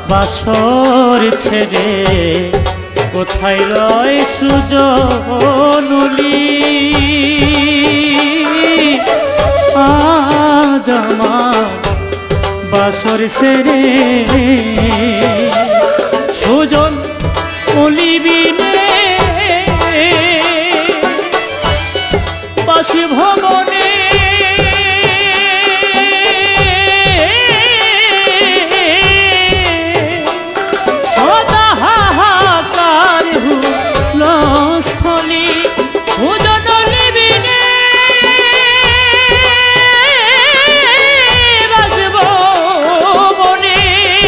বাসর ছেড়ে কোথায় রয় সুজনুলি আজ আমার বাসর ছেড়ে সুজন অলিবিনে বাসভবনে সদা হাহাকার হুলস্থলি সুজন অলিবিনে বাসভবনে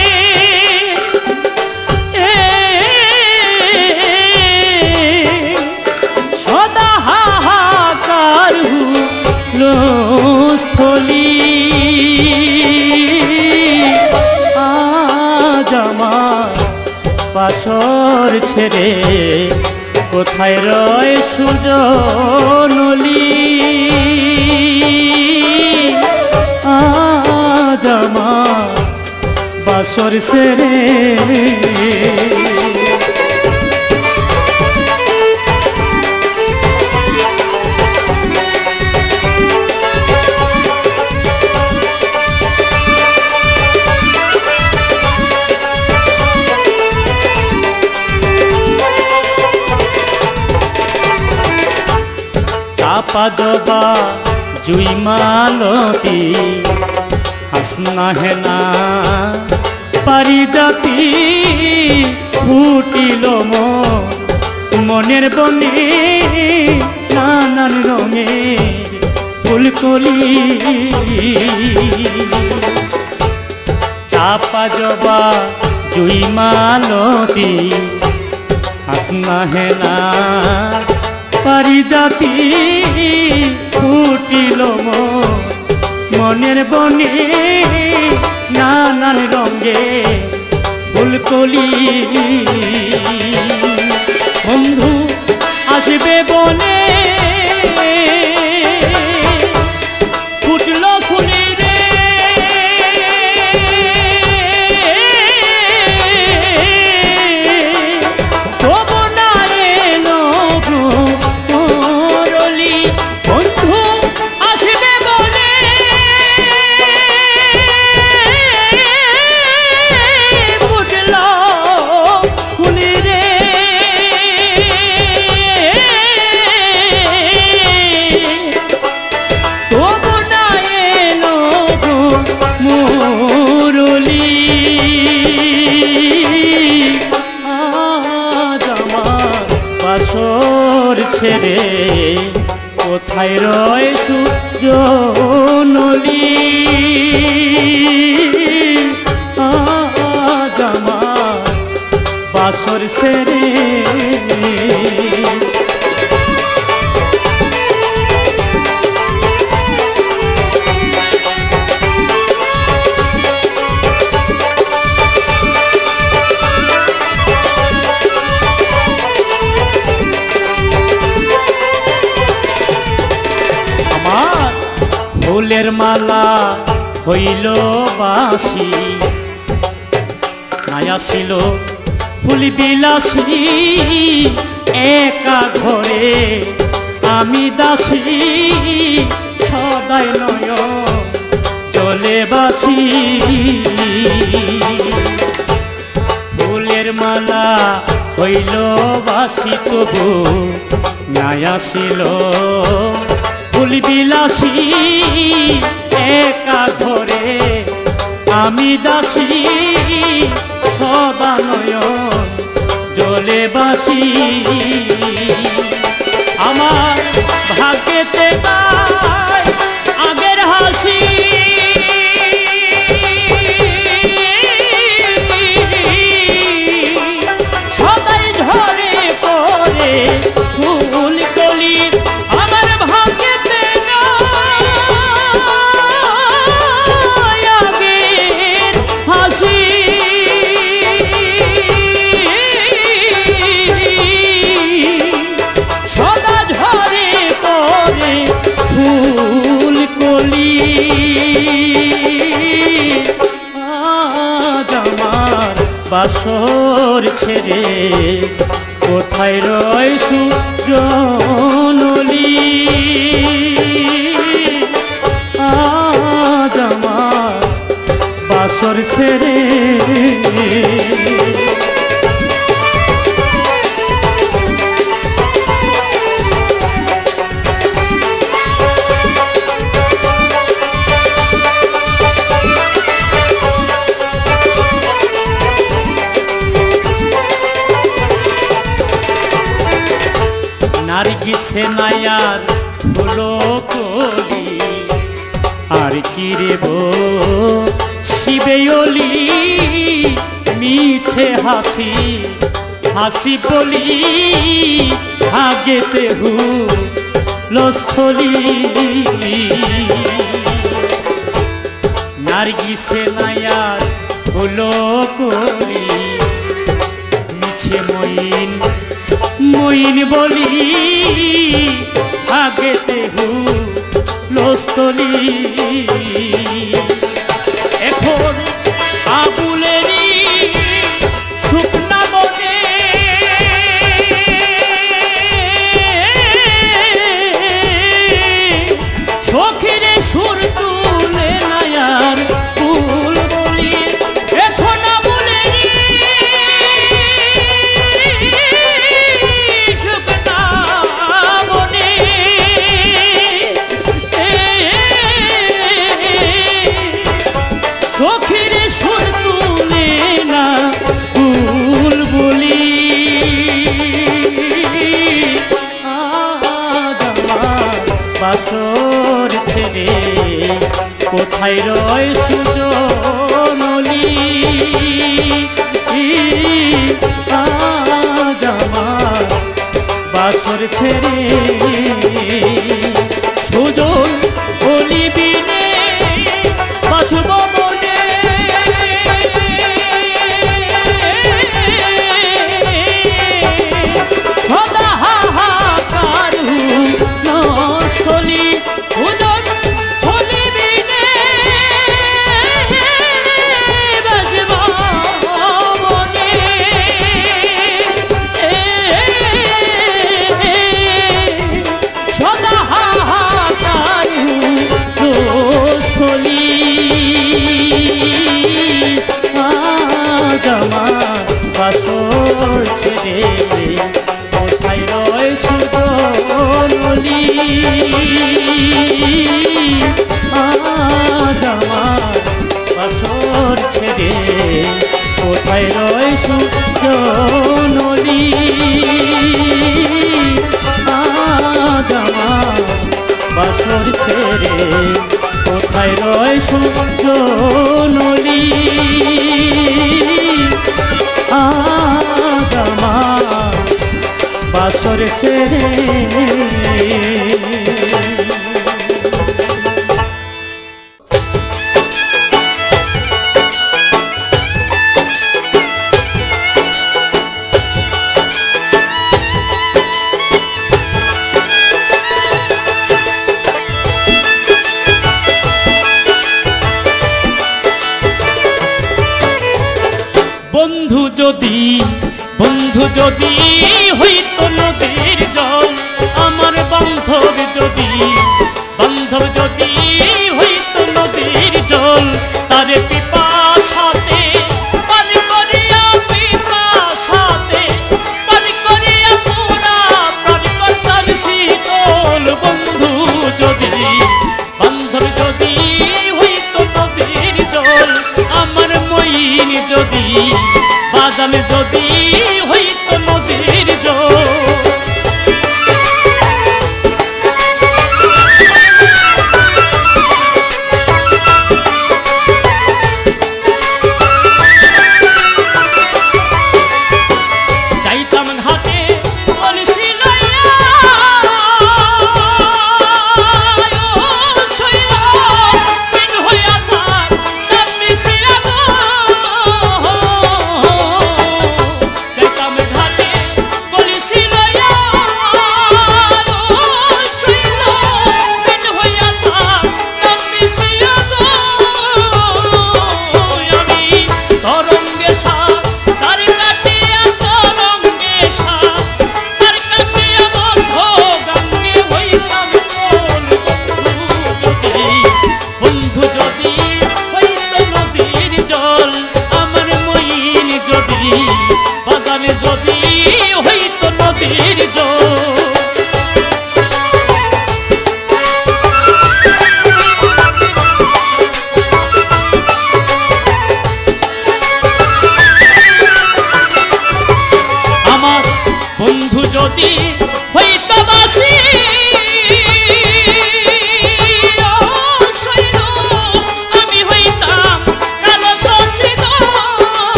সদা হাহাকার স্থলি আজ আমার বাসর ছেড়ে কোথায় রয় সুজনুলি আজ আমার বাসর ছেড়ে চাপা জবা জুই মালতী হাসনা হেনা পারিজাতি ফুটিল মনের বনে নানান রঙের ফুলকলি চাপা জবা জুই মালতী হাসনা হেনা পারিজাতি ফুটিল মনের বনে নানান রঙে ফুলকলি বন্ধু আসবে বনে ফুটল ফুলি রে তবু না এলো মুরলি বন্ধু আসবে বনে ফুটল ফুলি রে তবু না এলো মুরলি আজ আমার বাসর ছেড়ে কোথায় রয় সুজনুলি আজ আমার বাসর ছেড়ে ফুলের মালা হইল বাসি মায়া ছিল ফুল বিলাসী একা ঘরে আমি দাসী সদাই নয় চলে বাসি ফুলের মালা হইল বাসি তবু মায়া ছিল ফুল বিলাসী একা ঘরে আমি দাসী সদা নয়ন জলে বাসি আমার ভাগ্যেতে নাই আগের হাসি সদাই ঝরে পড়ে ফুল কলি আমার ভাগ্যেতে নাই আগের হাসি সদা ঝরে পড়ে হলো কলি আর কি রে শিবেয়লি মিছে হাসি হাসি বলি আগেতে স্থলি নার্গিসে নায়ার হলো কলি মিছে মইন মইন বলি আগেতে স্থলি এখন আবুলেরই শুকনা মনে সখিরে সুর তুলে নায়ার ফুল বলি এখন আবুলেরই শুকনা মনে সখিরে সুর তুলে না ফুল বলি আজ আমার বাসর ছেড়ে কোথায় রয় সুজনলি আজ আমার বাসর ছেড়ে সুজন বলি বিনে বাসব মনে সদা হাহাকার নস্থলি উদন বলি বিনে বাসব মনে সদা হাহাকার স্থলি আজ আমার বাসর ছেড়ে কোথায় রয় সুজনলি আজ আমার বাসর ছেড়ে কোথায় রয় সুজনলি আজ আমার বাসর ছেড়ে কোথায় রয় সুজনলি আজ আমার বাসর ছেড়ে বন্ধু যদি হইতো নদীর জল আমার বান্ধব যদি হইতো নদীর জল তারে পিপাসাতে পান করিয়া পুরা প্রাণ করতাম শীতল বন্ধু যদি বান্ধব যদি হইতো নদীর জল আমার মইন যদি বাজান যদি হইতো নদীর জল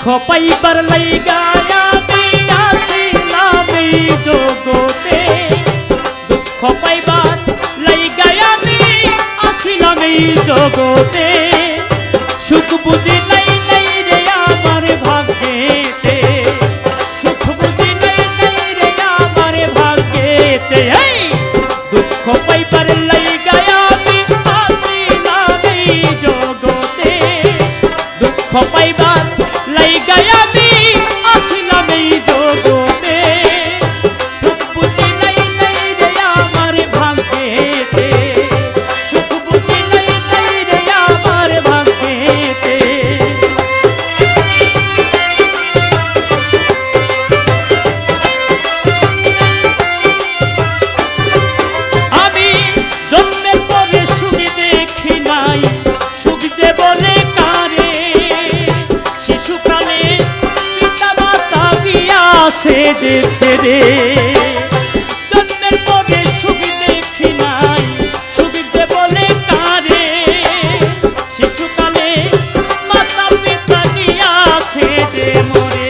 পাইবার লাইগা আমি আসিলাম এই জগতে, দুঃখ পাইবার লাইগা আমি আসিলাম এই জগতে, সুখ বুঝি নাই নাই রে আমার ভাগ্যেতে, সুখ বুঝি নাই নাই রে আমার ভাগ্যেতে, দুঃখ পাইবার লাইগা আমি আসিলাম এই জগতে, দুঃখ পাইবার লাইগা আমি আসিলাম এই জগতে, সুখ বুঝি নাই নাই রে আমার ভাগ্যেতে, সুখ বুঝি নাই নাই রে আমার ভাগ্যেতে। আমি জন্মের পরে সুখ দেখি নাই, সুখ যে বলে কারে, শিশুকালে পিতা মাতা গিয়াছে যে ছেড়ে, জন্মের পরে সুখ দেখি নাই, সুখ যে বলে কারে, শিশুকালে মাতা পিতা গিয়াছে যে মরে,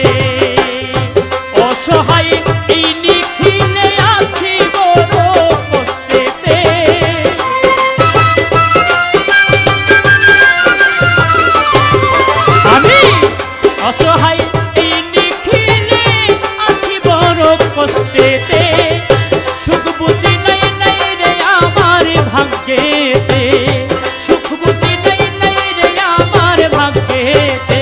অসহায় এই নিখিলে আছি বড় কষ্টেতে, আমি অসহায় এই নিখিলে আছি বড় কষ্টেতে, সুখ বুঝি নাই নাই রে আমার ভাগ্যেতে, সুখ বুঝি নাই নাই রে আমার ভাগ্যেতে।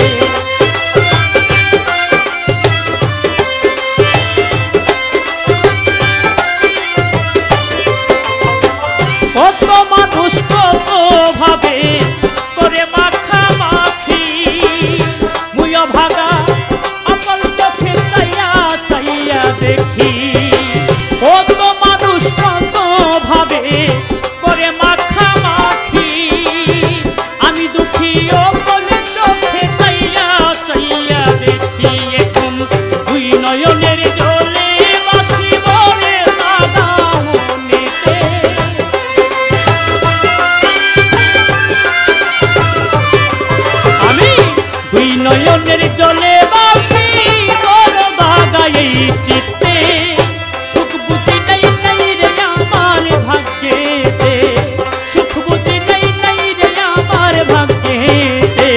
কত মানুষ কত ভাবে করে মাখামাখি, মুইও ভাগা অকল চোখে চাইয়া চাইয়া দেখি, কত মানুষ কত ভাবে করে মাখামাখি, আমি দুঃখী অকল চোখে চাইয়া চাইয়া দেখি, এখন দুই নয়নের জলে বাসি বলে দাদা মনেতে, আমি দুই নয়নের জলে বাসি বড় দাদা এই চিত্তে, সুখ বুঝি নাই নাই রে আমার ভাগ্যেতে, সুখ বুঝি নাই নাই রে আমার ভাগ্যেতে।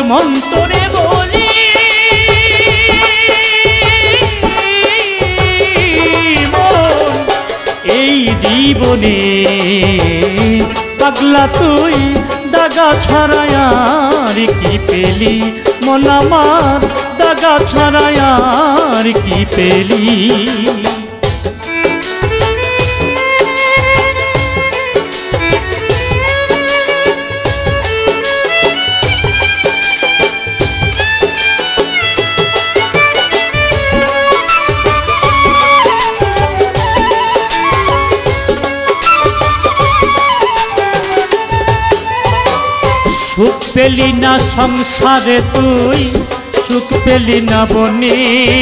মন্তরে বলি মন এই জীবনে পাগলা তুই দাগা ছাড়াই আর কি পেলি মন আমার দাগা ছাড়াই আর কি পেলি সুখ পেলি না সংসারে তুই সুখ পেলি না বনে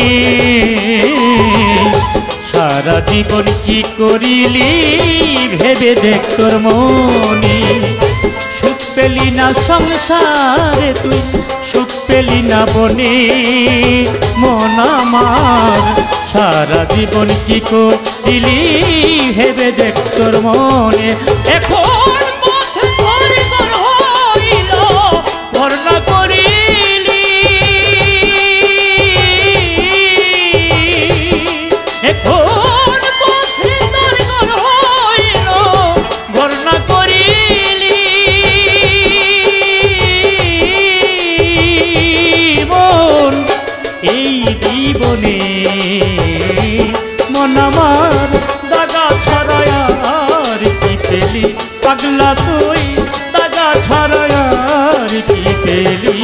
সারা জীবন কি করিলি ভেবে দেখ তোর মনে সুখ পেলি না সংসারে তুই সুখ পেলি না বনে মন আমার সারা জীবন কি করিলি ভেবে দেখ তোর মনে এখন বর্ণনা করিলি এখন পথে দরগর হইল বর্ণনা করিলি মন এই জীবনে মন আমার দাগা ছাড়াই আর কি পেলি পাগলা তুই দাগা ছাড়াই আর কি পেলি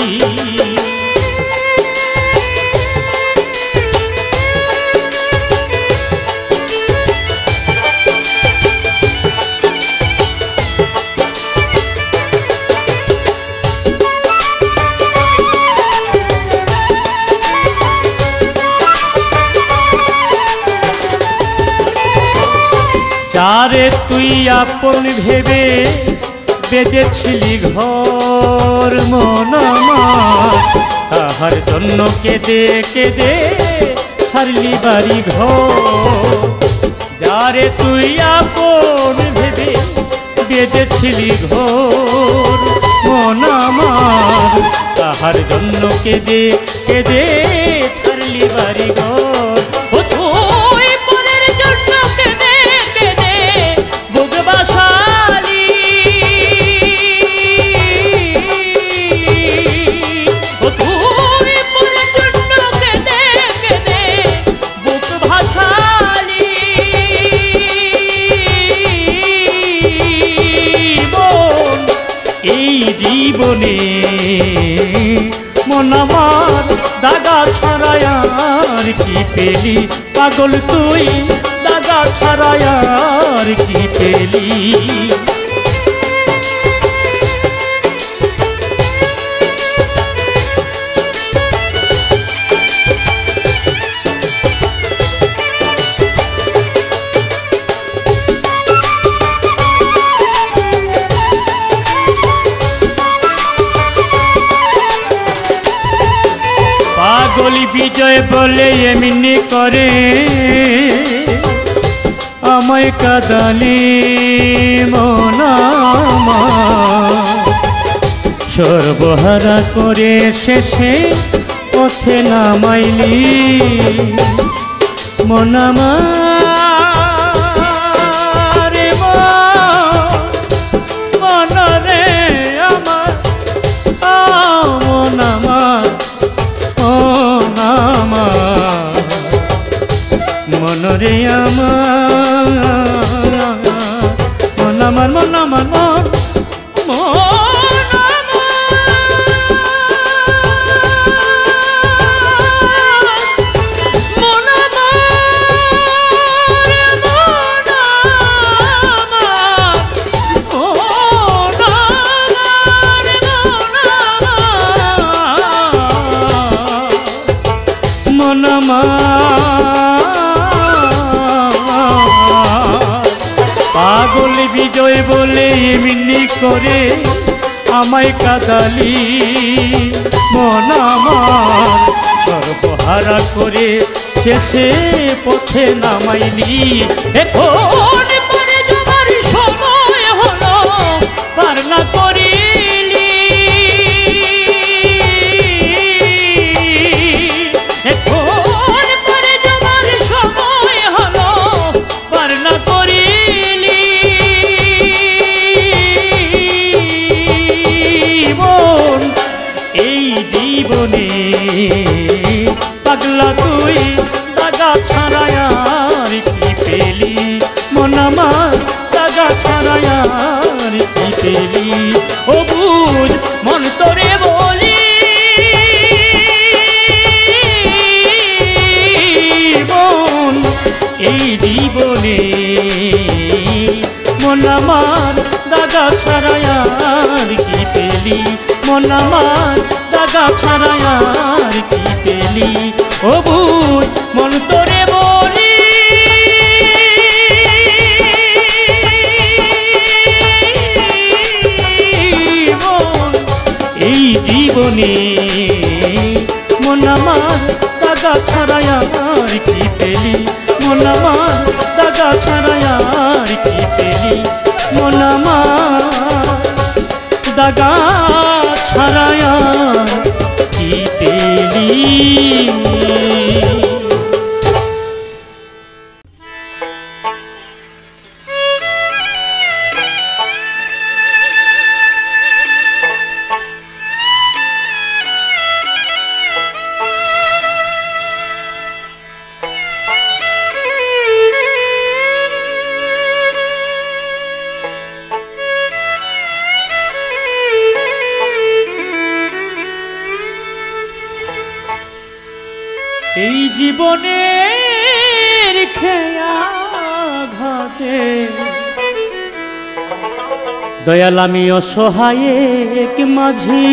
যারে তুই আপন ভেবে বেঁধেছিলি ঘর মন আমার তাহার জন্য কেঁদে কেঁদে ছাড়লি বাড়ি ঘর যারে তুই আপন ভেবে বেঁধেছিলি ঘর মন আমার তাহার জন্য কেঁদে কেঁদে ছাড়লি বাড়ি ঘর ও তুই পরের জন্য কেঁদে কেঁদে বুক বাসালি ও তুই পরের জন্য কেঁদে কেঁদে বুক ভাসালি মন এই জীবনে মন আমার দাগা ছাড়াই আর কি পেলি পাগল তুই দাগা ছাড়াই আর কি পেলি পাগলি বিজয় বলে এমনি করে আমায় কাঁদালি মন আমার সর্বহারা করে শেষে পথে নামাইলি মন আমার মন রে আমার মন আমার মনরে আমার মন আমার মন আমার মন পাগল বিজয় বলে এমনি করে আমায় কাঁদালি মন আমার সর্বহারা করে শেষে পথে নামাইলি এখন পরে যাবার সময় হলো পার না করিলি জীবনে পাগলা তুই দাগা ছাড়ায় আর কি পেলি মন আমার দাগা ছাড়ায় আর কি পেলি ও বুঝ মন তোরে বলি মন এই জীবনে মন আমার দাগা ছাড়ায় আর কি পেলি মন আমার দাগা ছাড়ায় আর কি পেলি ও বুঝ মন তোরে বলি মন এই জীবনে মন আমার দাগা ছাড়ায় আর কি পেলি মন আমার দাগা ছাড়ায় আর কি পেলি মন আমার দাগা ছাড়ায় কি পেলি এই জীবনের খেয়া ঘাটে দয়াল আমি অসহায় এক মাঝি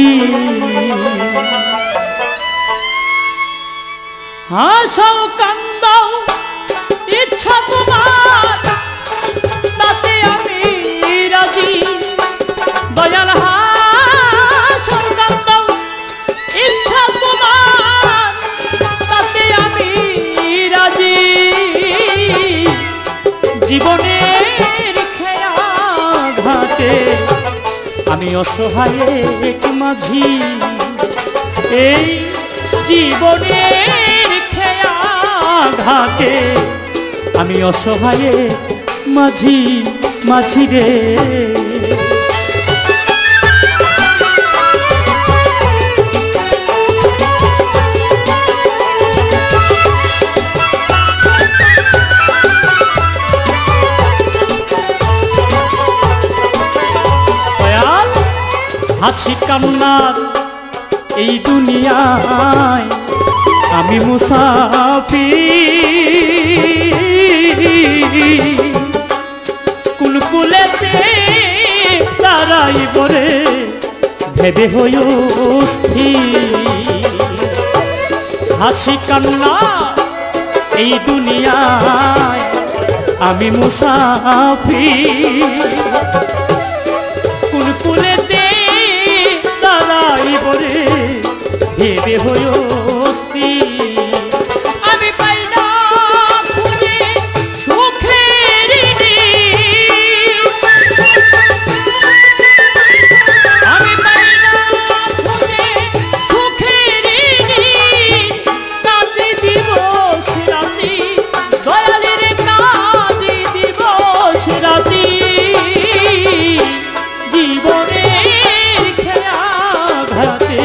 হাসাও কান্দাও ইচ্ছা তোমার তাতে আমি রাজি দয়াল হাসাও কান্দাও ইচ্ছা তোমার তাতে আমি রাজি জীবনের খেয়া ঘাটে আমি অসহায় এক মাঝি এই জীবনের খেয়া ঘাটে আমি অসহায় মাঝি মাঝি রে হাসি কান্নার এই দুনিয়ায় আমি মুসাফির কোন কুলেতে তারাই বরে ভেবে হই অস্থির হাসি কান্না এই দুনিয়ায় আমি মুসাফির কোন কুলেতে তারাই বরে ভেবে হই অস্থির আমি পাই না খুঁজে সুখের আমি পাই না খুঁজে সুখের কাঁদে দিবস রাতি দয়ালের কাঁদে দিবস রাতি জীবনের খেয়া ঘাটে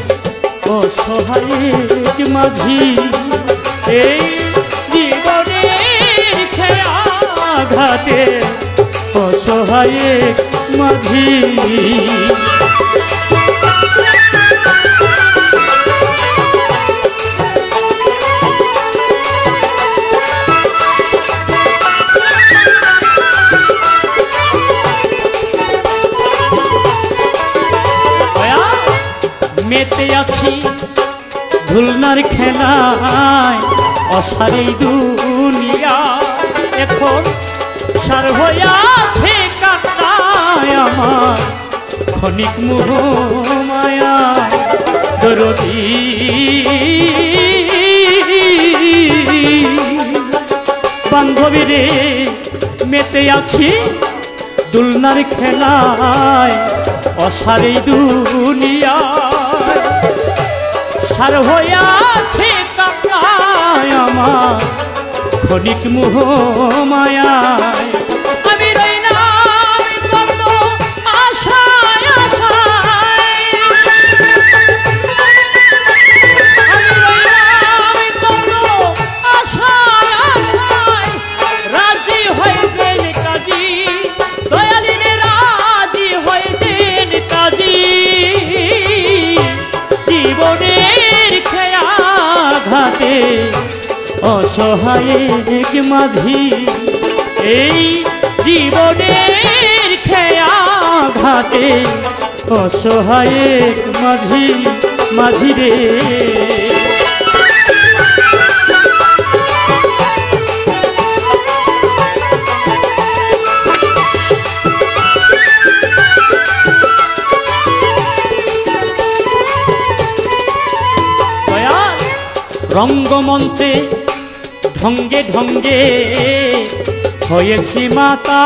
অসহায় মাঝি এই জীবনের খেয়া ঘাটে অসহায় মাঝি মেতে আছি ধুলনার খেলায় অসারেই দুনিয়া এখন সার হইয়াছে কান্নায় আমার ক্ষণিক মোহ মায়া দরদি বান্ধবী রে মেতে আছি দুলনার খেলায় অসারেই দুনিয়া সার হইয়াছে কান্নায় আমার ক্ষণিক মোহ মায়ায় আমি রইলাম কত আশায় আশায় অসহায়েক মাঝি এই জীবনের খেয়া ঘাটে অসহায়েক মাঝি মাঝি রে রঙ্গমঞ্চে ঢঙ্গে ঢঙ্গে হয়েছি মাতা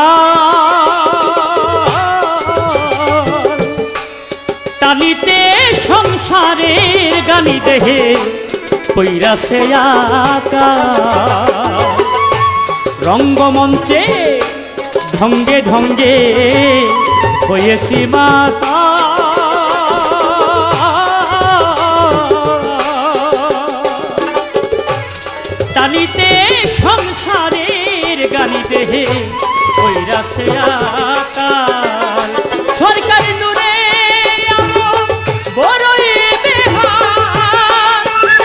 টানিতে সংসারের গানি দেহে পৈরাছে আকা রঙ্গমঞ্চে ঢঙ্গে ঢঙ্গে হয়েছি মাতা টানিতে সংসারের গানি দেহে পৈরাছে আকাল সরকার নূরে বড়ই বেহাল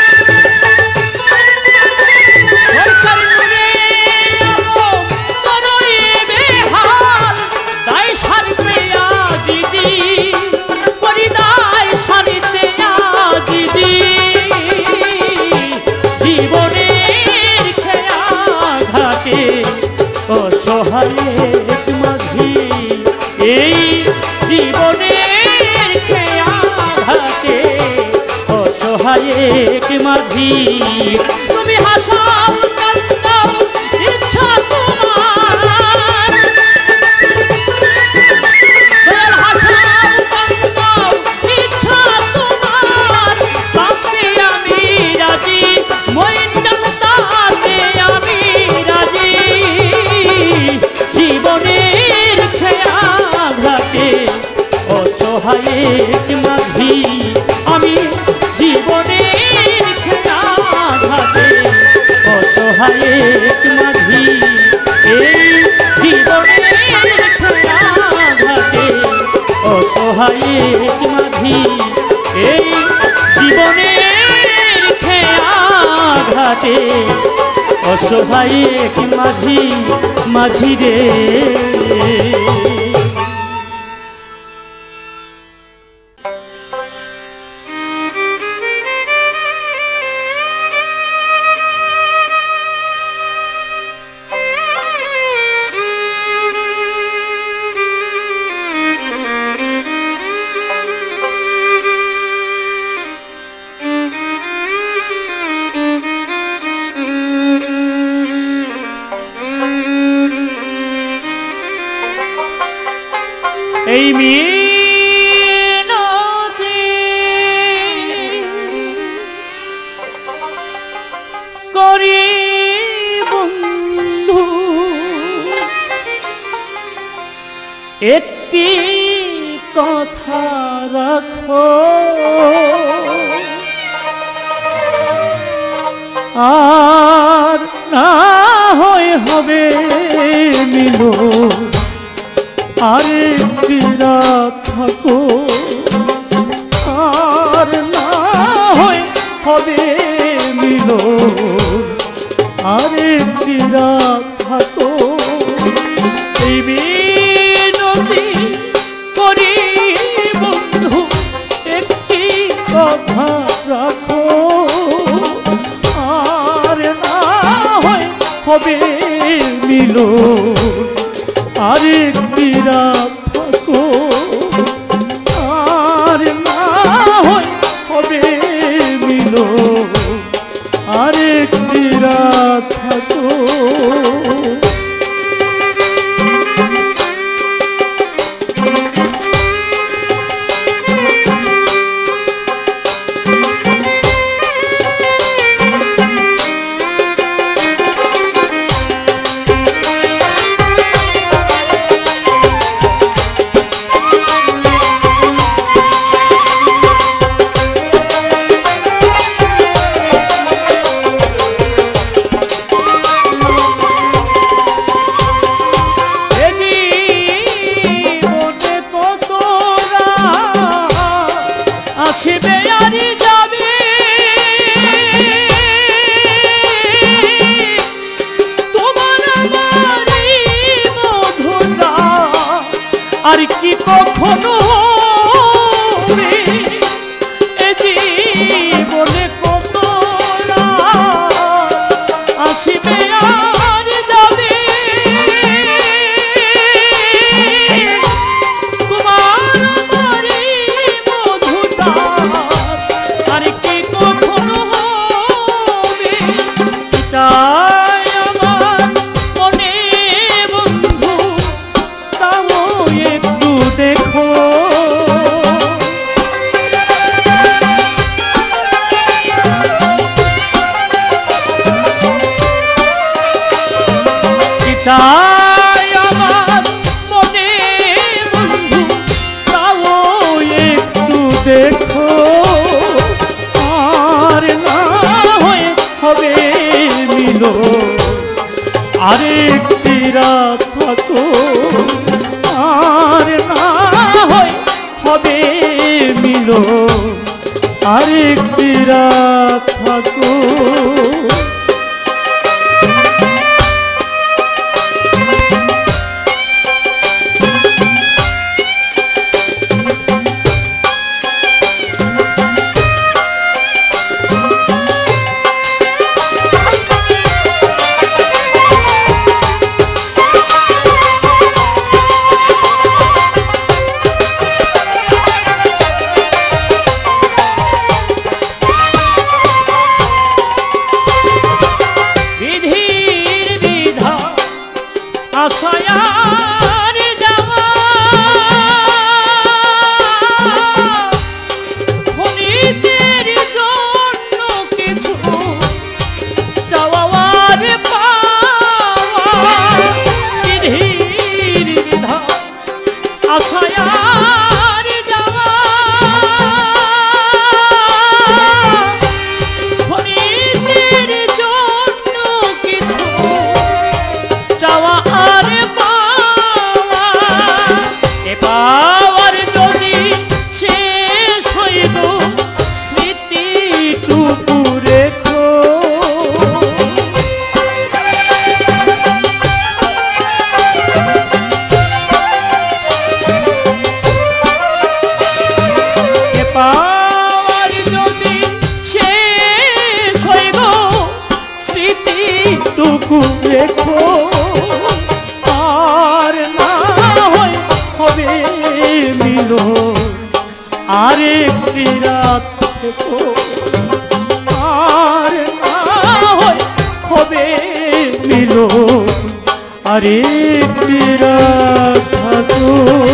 সরকার নূরে বড়ই বেহাল দায় সারতে আজিজি করি দায় সারিতে আজিজি জীবনে অসহায়েক মাঝি এই জীবনের খেয়া ঘাটে অসহায়েক মাঝি তুমি হাসাও কান্দাও ইচ্ছা তোমার হাসাও কান্দাও ইচ্ছা তোমার তাতে আমি রাজি মইন তাতে আমি রাজি জীবনের খেয়া ঘাটে অসহায়েক মাঝি আমি জীবনের খেয়া ঘাটে অসহায়েক মাঝি এই জীবনের খেয়া ঘাটে অসহায়েক মাঝি এই জীবনের খেয়া ঘাটে অসহায়েক মাঝি মাঝি রে এই মিনতি করি বন্ধু একটি কথা রাখো আর না হয় হবে মিলো আরেকটি রাত থাকো আর না হয় হবে মিলো আরেকটি রাত থাকো এই মিনতি করি বন্ধু একটি কথা রাখো আর না হয় হবে মিলো আরেকটি রাত থাকো আর না হয় হবে মিলো আরেকটি রাত থাকো আসবে আর যাবে চাই আমার মনে বন্ধু, তাও একটু দেখো, আর না হয় হবে মিলো, আরেকটি রাত থাকো, আর না হয় হবে মিলো, আরেকটি রাত থাকো। আশায়ার যাওয়া খনিদের জন্য কিছু চাওয়ার পাওয়া, বিধির বিধা আশায়ার যাওয়া খনিদের জন্য কিছু চাওয়া পাওয়ার যদি শেষ হইব স্মৃতিটুকু রেখো, পাওয়ার যদি শেষ হইব স্মৃতিটুকু রেখো, আর না হয় হবে মিলো, আরেকটি রাত থেকো, আর না হয় হবে মিলো, আরেকটি রাত থাকো।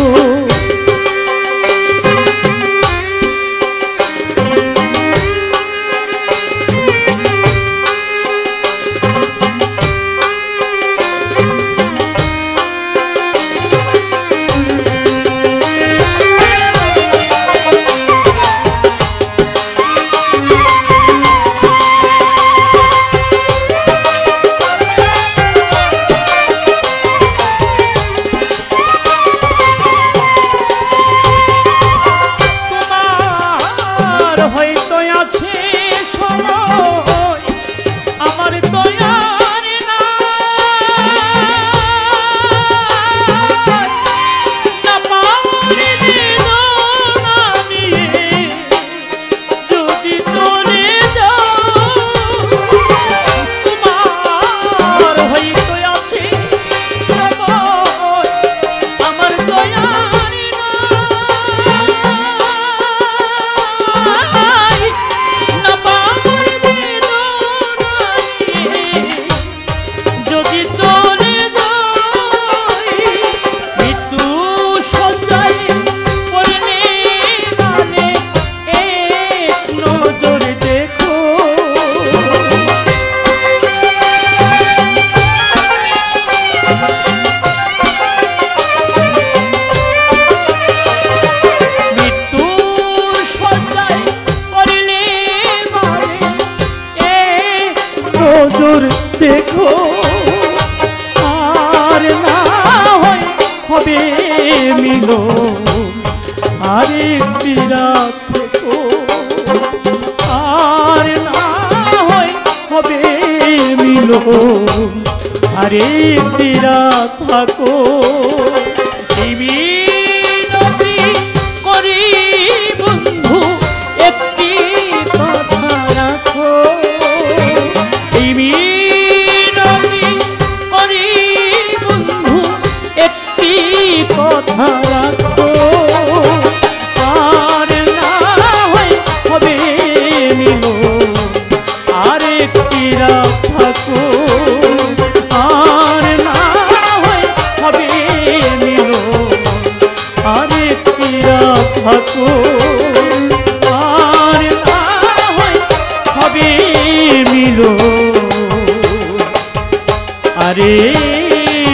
নজর দেখো, আর না হয় হবে মিলো, আরেকটি রাত থেকো, আর না হয় হবে মিলো, আরেকটি রাত থাকো। বিনতি করি বন্ধু একটি কথা রাখো, বিনতি করি বন্ধু একটি কথা রাখো, আর না হয় হবে মিলো, আরেকটি রাত থাকো, আর না হয় হবে মিলো, আরেকটি রাত থাকো, আর না হয় হবে মিলো, আরে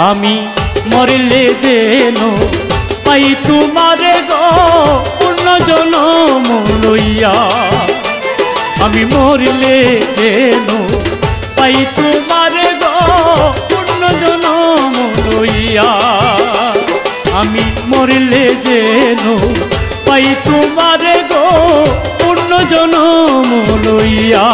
আমি মরলে যেন পাই তোমারে গো পূর্ণ জনম লইয়া। আমি মরলে যেন পাই তোমারে গো পূর্ণ জনম লইয়া। আমি মরলে যেন পাই তোমারে গো পূর্ণ জনম লইয়া।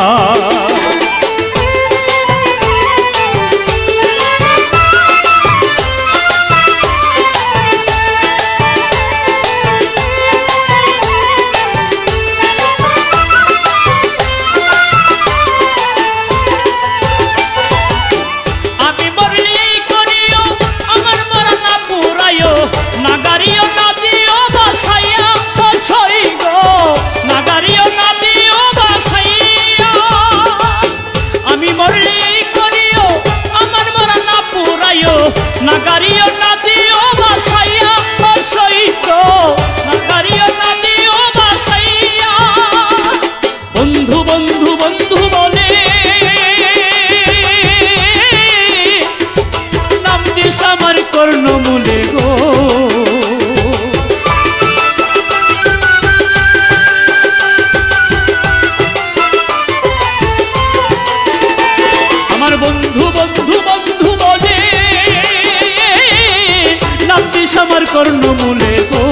কর্ণমূলে গো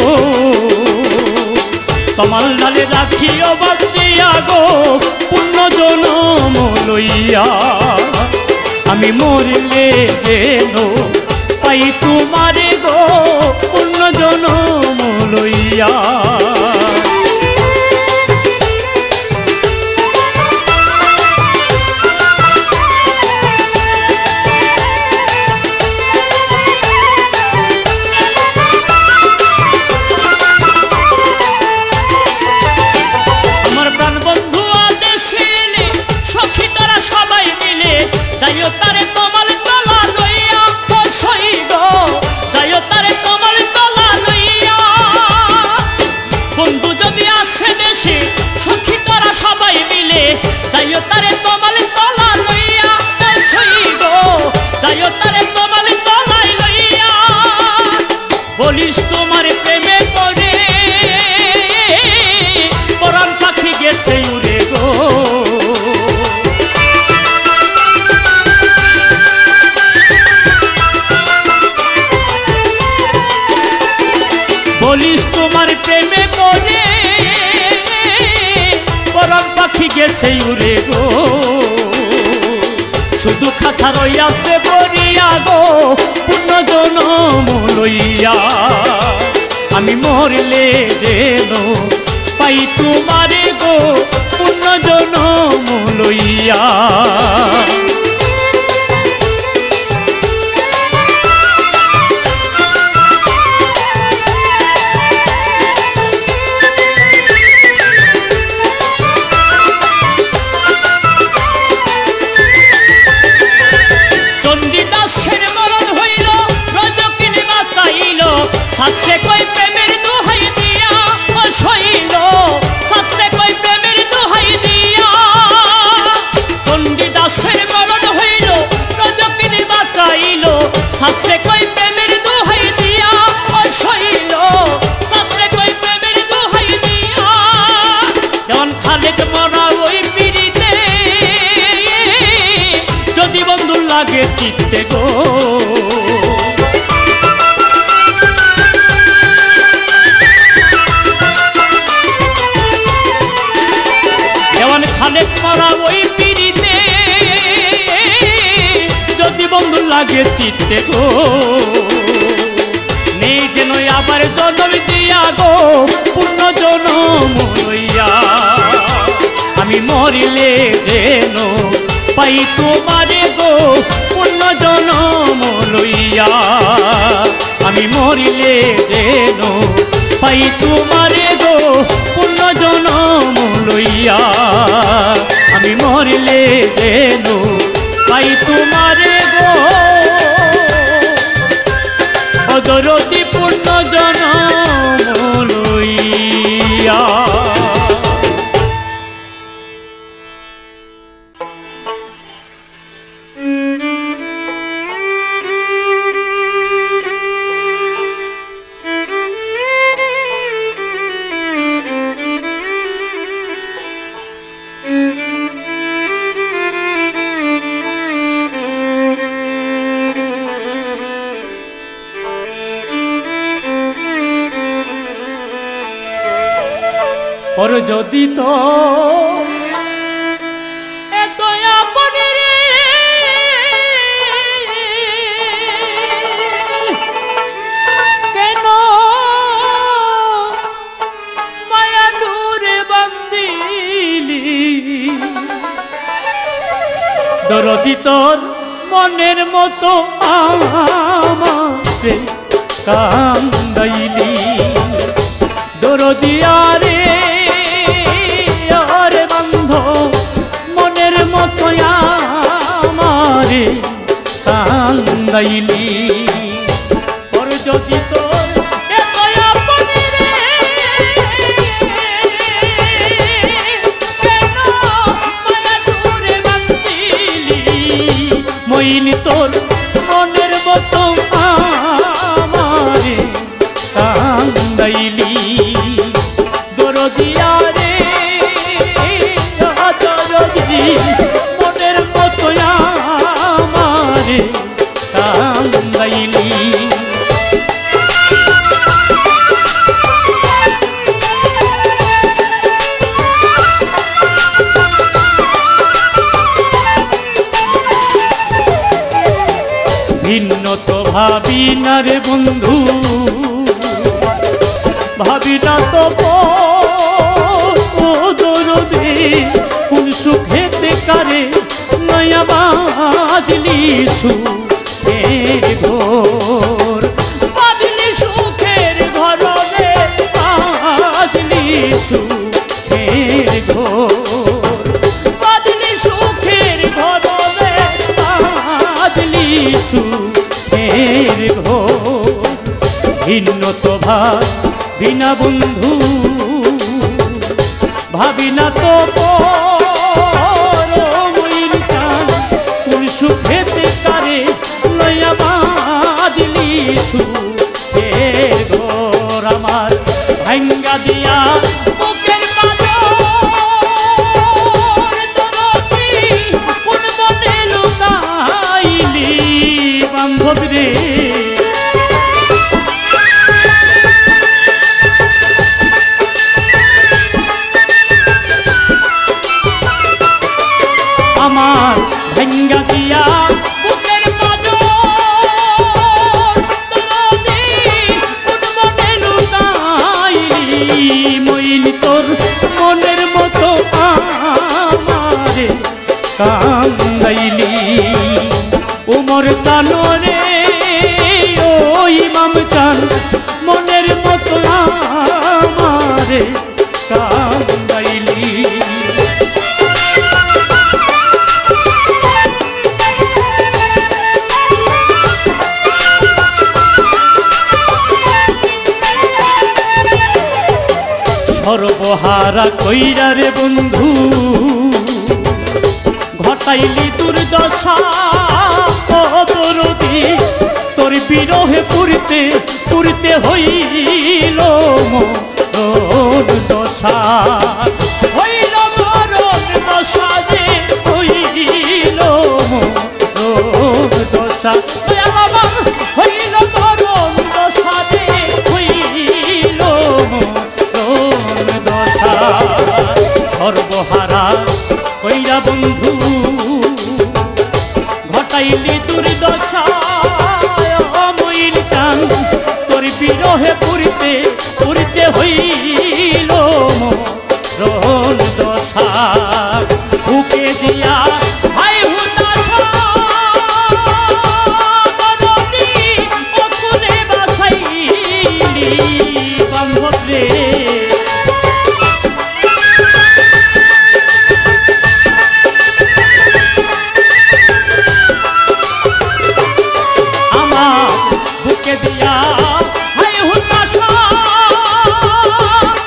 তোমার ডালে রাখিও বান্ধিয়া গো পূর্ণ জনম লইয়া। আমি মরিলে যেন পাই তোমারে গো পূর্ণ জনম লইয়া। বলিস তোমার প্রেমে পড়ে পরাণ পাখি গেছে উড়ে গো। বলিস তোমার প্রেমে পড়ে পরাণ পাখি গেছে উড়ে গো। শুধু খাঁচা রইয়াছে পড়িয়া গো পূর্ণ জনম লইয়া। আমি মরলে যেন পাই তোমারে গো পূর্ণ জনম লইয়া। সাসে কই প্রেমের দোহাই দিয়া ও সইল, সাসে কই প্রেমের দোহাই দিয়া। চণ্ডীদাসের মরণ হইল রজকিনী বাঁচাইল, সাসে কই প্রেমের দোহাই দিয়া ও সইল, সাসে কই প্রেমের দোহাই দিয়া। যেমন খালেক মরা ওই পিড়িতে যদি বন্ধু লাগে চিত্তে গো। খালেক মরা ওই পিড়িতে যদি বন্ধু লাগে চিত্তে গো। নেই যেন আবার জন্ম দিয়া গো পূর্ণ জনম লইয়া। আমি মরিলে যেন পাই তোমারে গো পূর্ণ জনম লইয়া। আমি মরিলে যেন পাই তোমারে গো পূর্ণ জনম লইয়া। আমি মরিলে যেন পাই তোমারে গো অদরতি পূর্ণ জনম লইয়া। ওর যদি তো এত আপন রে কেন মায়া দূরে বান্দিলি দরদি তোর মনের মতো আমারে কান্দাইলি দরদিয়ারে আরে বন্ধ মনের মতো আমারে কান্দাইলি ওর যদি তোর এত আপন রে কেন মায়া দূরে বান্দিলি মইনি তোর মনের মতো আমারে কান্দাইলি দরদিয়ারে দরদি মনের মতো আমারে কান্দাইলি ভিন্ন তো ভাবি না রে বন্ধু ভাবি না তো দরদি কোন সুখেতে কারে নয়া বাদলি সুখের ঘর বাদলি সুখের ঘর রে বাদলি সুখের ঘর বাদলি সুখের ঘর রে বাদলি সুখের ঘর ভিন্ন তো ভাবি না বন্ধু ভাবি না তো ময়ূর চান কোন সুখেতে কারে লইয়া বাঁধলি সুখের ঘর আমার ভাঙ্গা দিয়া বুকের পাথর দরদি কোন মনে লুকাইলি বান্ধব রে আমার ভাঙ্গা দিয়া বুকের পাথর দরদি কোন মনে লুকাইলি মইনি তোর মনের মতো আমারে কান্দাইলি উমর চানো রে ও ইমাম চান মনের মতো আমারে কান্দাইলি সর্বহারা কইরা রে বন্ধু ঘটাইলি দুর্দশা ও দরদি তোর বিরহে পুরিতে পুরিতে হইল মরণ দশা হইল মরণ দশা রে হইল মরণ দশা আমার হইল মরণ দশা রে হইল দশা সর্বহারা কইরা বন্ধু ঘটাইলি দুর্দশা ময়ূর টান তোর বিরহে পুরিতে পুরিতে হইল মরণ দশা বুকে দিয়া হাই হুতাশা দরদি অকুলে বাসাইলি বান্ধব রে আমার বুকে দিয়া হাই হুতাশা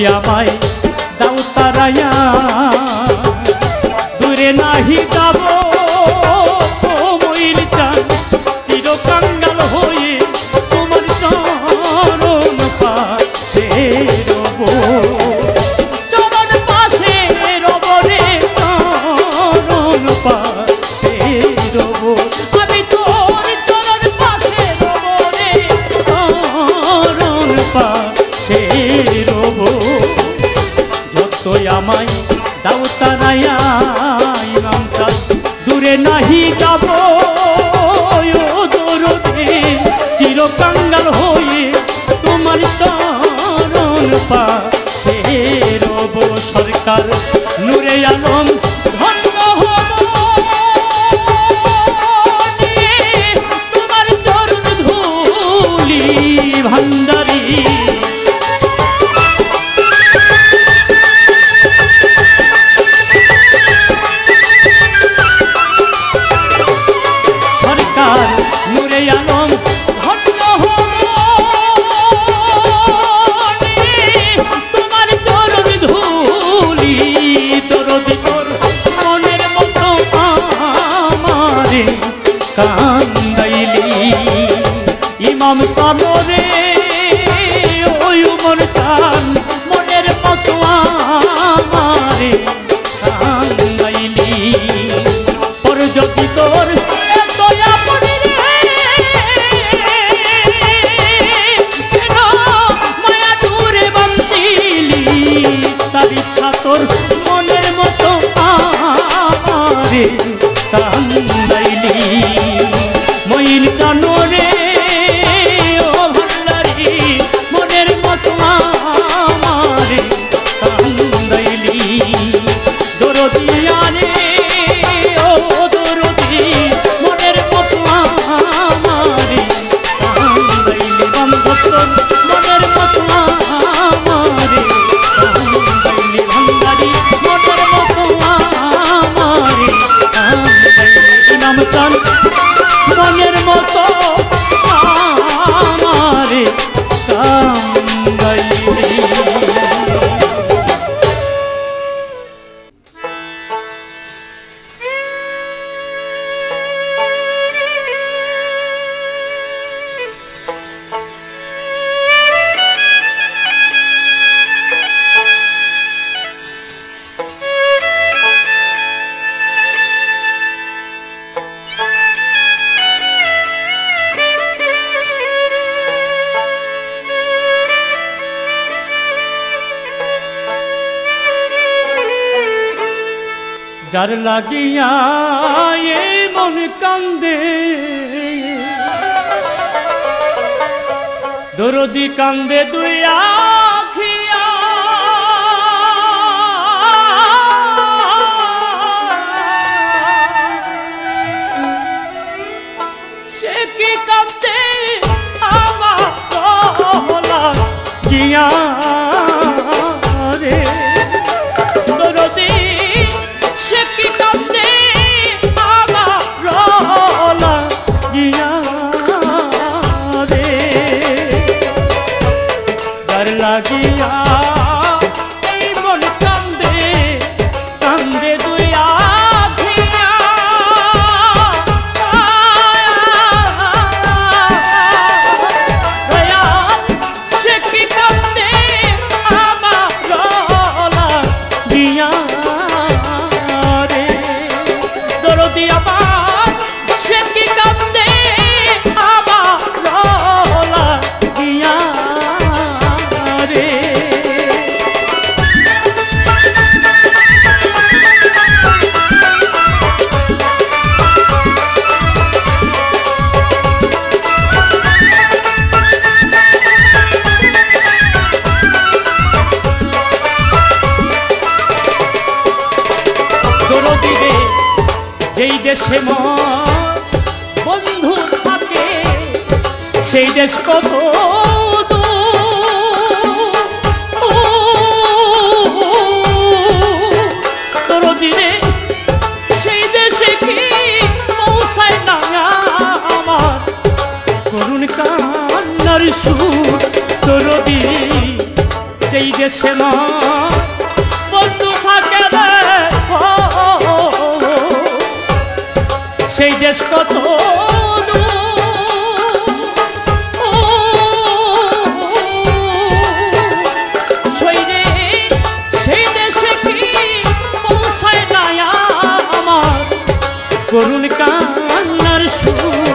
আমায় দাও তারাইয়া দূরে নাহি যাব মইল চান চির কাঙ্গাল হয়ে তোমার চরণ পাশে রব চরণ পাশে রব রে চরণ পাশে রব আমি তোর চরণ পাশে রব রে চরণ পাশে রব যতই আমায় দাও তারাইয়া ইমাম চাঁদ দূরে নাহি যাব দরদে চির কাঙ্গাল হয়ে তোমার চরণ পাশে রব সরকার নূরে আলম ধন্য হব তোমার চরণ ধুলি ভান্ডারি নূরে আলম ধন্য হব তোমার চরণ ধুলি দরদি তোর মনের মতো আমারে কান্দাইলি ইমাম সামরে ওই উমর চান মনের মতো আমারে কান্দাইলি পর যদি তোর তোর মনের মতো আমারে কান্দাইলি মইল কানরে ও ভান্ডারি মনের মতো আমারে কান্দাইলি দরদিয়া রে ও দরদি মনের মতো আমারে কান্দাইলি বান্ধব তোর মনের মতো আমারে ইমাম চাঁদ মনের মতো আমারে কান্দাইলি যার লাগিয়া এই মন কান্দে দরদি কান্দে দুই আখিয়া সে কি কান্দে আমার লাগিয়া রে দরদি লাগিয়া এই মন কান্দে কান্দে দুই আখিয়া সে কি কান্দে আমার লাগিয়া রে দরদি আবার সে কি কান্দে আমার লাগিয়া যেই দেশে বন্ধু থাকে সেই দেশ কত তোর দিনে সেই দেশে কি পৌঁছায় না আমার করুণ কান্নার সুর তোর যেই দেশে বন্ধু থাকে রে সেই দেশ কত সেই দেশে কি পৌঁছায় না আমার করুণ কান্নার সুর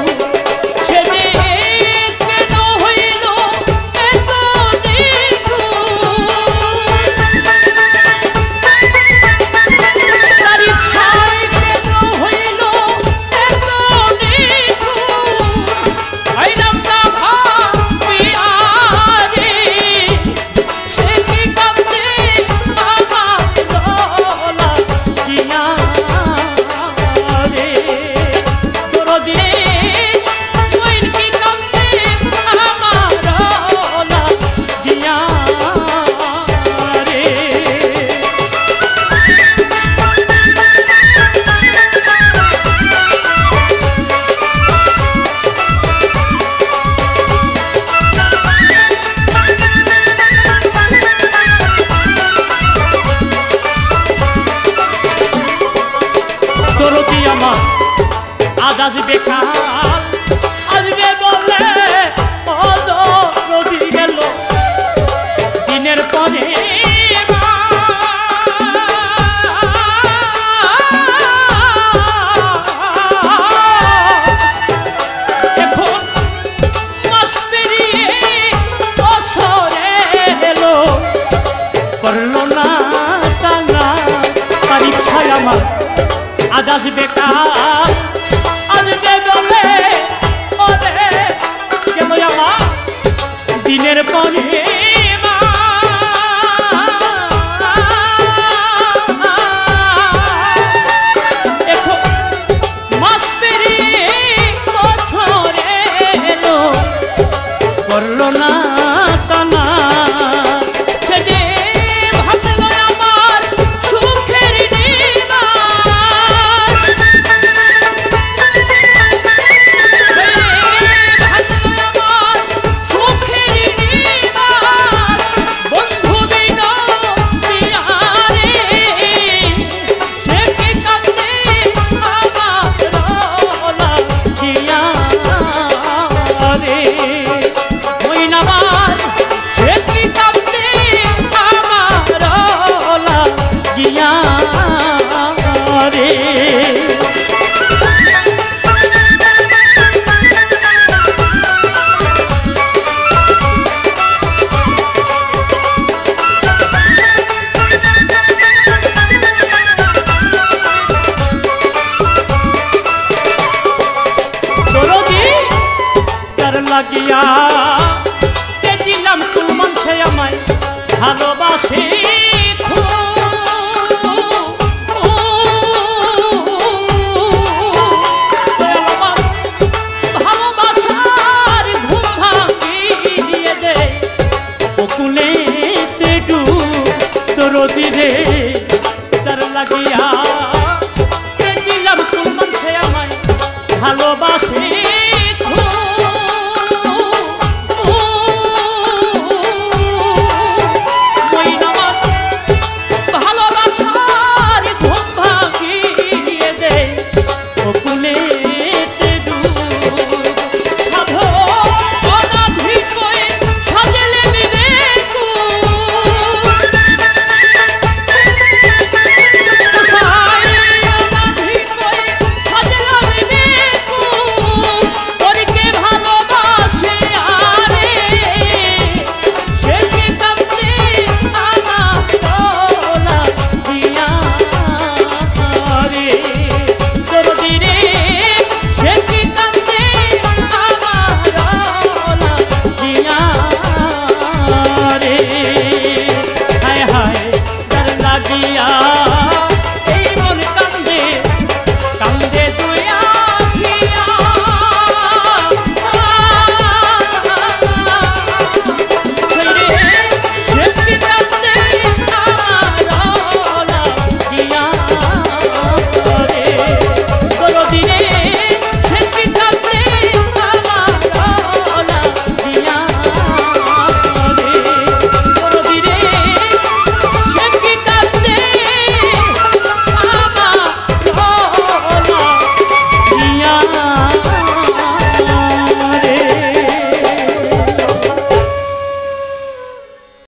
আজ আসবে কাল আসবে বলে নদী গেল দিনের পরে এখন মাস পেরিয়ে বছরে এলো করলো না টানা তার ইচ্ছায় আমার আজ আসবে কাল আসবে বলে ওরে কেন আমার দিনের পরে এখন মাস পেরিয়ে বছরে এলো করলো না টানা সে যে ভাবলো আমার সুখের লাগিয়া দিলাম তোমার সে আমায় ভালোবাসে